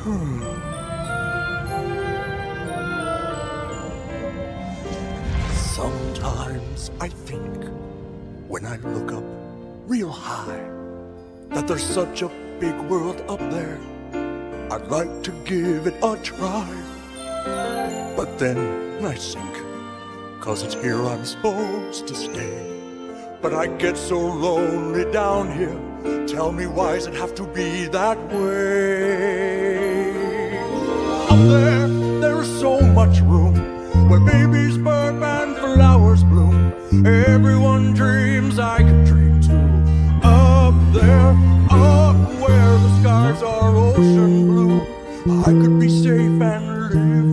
Sometimes I think, when I look up real high, that there's such a big world up there, I'd like to give it a try. But then I sink, 'cause it's here I'm supposed to stay. But I get so lonely down here, tell me why does it have to be that way? Up there, there's so much room, where babies burp and flowers bloom. Everyone dreams I could dream too. Up there, up where the skies are ocean blue, I could be safe and live